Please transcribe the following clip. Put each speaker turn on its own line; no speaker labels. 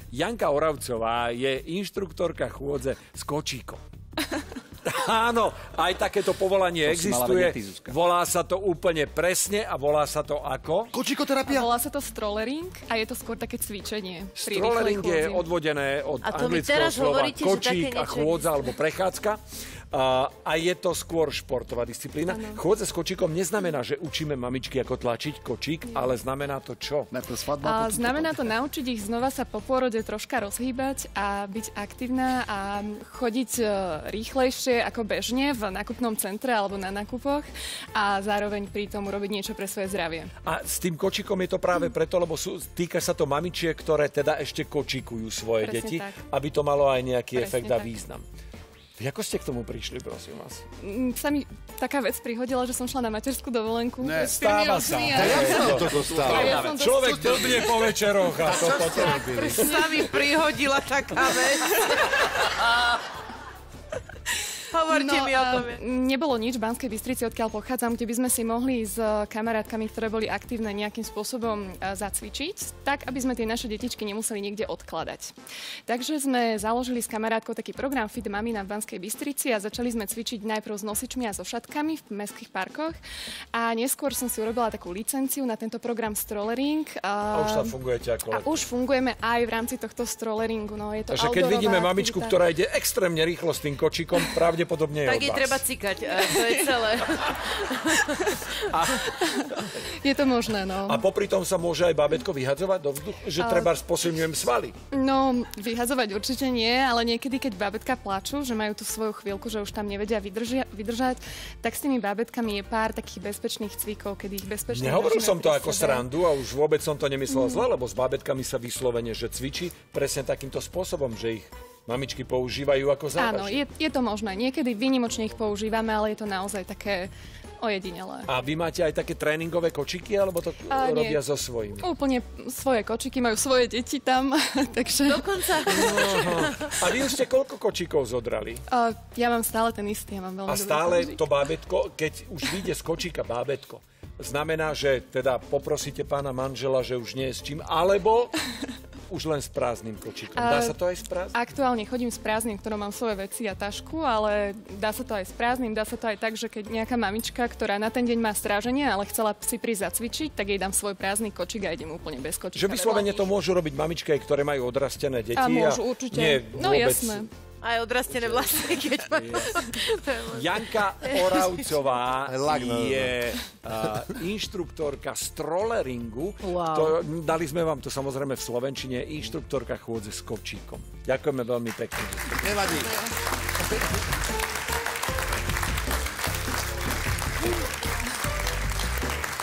Janka Oravcová je inštruktorka chôdze s kočíkom. Áno, aj takéto povolanie existuje. Volá sa to úplne presne a volá sa to ako?
Kočíkoterapia?
Volá sa to strollering a je to skôr také cvičenie.
Strollering je odvodené od anglického slova kočík a chôdza alebo prechádzka. A je to skôr športová disciplína. Chôdza s kočíkom neznamená, že učíme mamičky, ako tlačiť kočík, ale znamená to čo?
Znamená to naučiť ich znova sa po pôrode troška rozhýbať a byť aktívna a chodiť rýchlejšie ako bežne v nákupnom centre alebo na nákupoch a zároveň pri tom urobiť niečo pre svoje zdravie.
A s tým kočíkom je to práve preto, lebo týka sa to mamičiek, ktoré teda ešte kočíkujú svoje deti, aby to malo aj nejaký efekt a význam. Ako ste k tomu prišli, prosím vás?
Sa mi taká vec prihodila, že som šla na materskú dovolenku.
Stáva sa. Človek blbne po večeroch a to potom robili.
Sa mi prihodila taká vec. Hovorte mi o tom.
Nebolo nič v Banskej Bystrici, odkiaľ pochádzam, kde by sme si mohli s kamarátkami, ktoré boli aktívne, nejakým spôsobom zacvičiť, tak, aby sme tie naše detičky nemuseli niekde odkladať. Takže sme založili s kamarátkou taký program Fit Mamina v Banskej Bystrici a začali sme cvičiť najprv s nosičmi a so šatkami v mestských parkoch. A neskôr som si urobila takú licenciu na tento program Strollering.
A už tam fungujete ako
A už fungujeme aj v rámci tohto Strolleringu. No, je to
takže keď vidíme mamičku, ktorá ide extrémne rýchlo s tým kočíkom, pravdepodobne je
tak
od
je
vás.
treba cikať, to je celé.
Je to možné, no.
A popri tom sa môže aj bábätko vyhadzovať do vzduchu, že treba posilňujem svaly?
No, vyhadzovať určite nie, ale niekedy, keď bábätka plačú, že majú tú svoju chvíľku, že už tam nevedia vydržať, tak s tými bábätkami je pár takých bezpečných cvikov, kedy ich bezpečne...
Nehovoril som to ako srandu a už vôbec som to nemyslel zle, lebo s bábätkami sa vyslovene, že cvičí presne takýmto spôsobom, že ich mamičky používajú ako závažie.
Áno, je to možné. Niekedy výnimočne ich používame, ale je to naozaj také ojedinelé.
A vy máte aj také tréningové kočiky, alebo to robia so svojimi?
Úplne svoje kočiky, majú svoje deti tam, takže...
Dokonca.
A vy už ste koľko kočíkov zodrali?
Ja mám stále ten istý, ja mám veľmi
dobrý kočík. A stále to bábätko, keď už vyjde z kočíka bábätko, znamená, že teda poprosíte pána manžela, že už nie je s čím, alebo... Už len s prázdnym kočíkom. Dá sa to aj s prázdnym?
Aktuálne chodím s prázdnym, ktorom mám svoje veci a tašku, ale dá sa to aj s prázdnym, dá sa to aj tak, že keď nejaká mamička, ktorá na ten deň má stráženie, ale chcela si prísť zacvičiť, tak jej dám svoj prázdny kočík a idem úplne bez kočíka.
Že vyslovene to môžu robiť mamičky, ktoré majú odrastené deti.
A môžu, určite.
Nie,
no jasné.
Aj odrastené vlasy, keď majú.
Janka Oravcová je inštruktorka strolleringu.
Wow.
Dali sme vám to samozrejme v slovenčine, inštruktorka chôdze s kočíkom. Ďakujeme veľmi pekne.
Nevadí.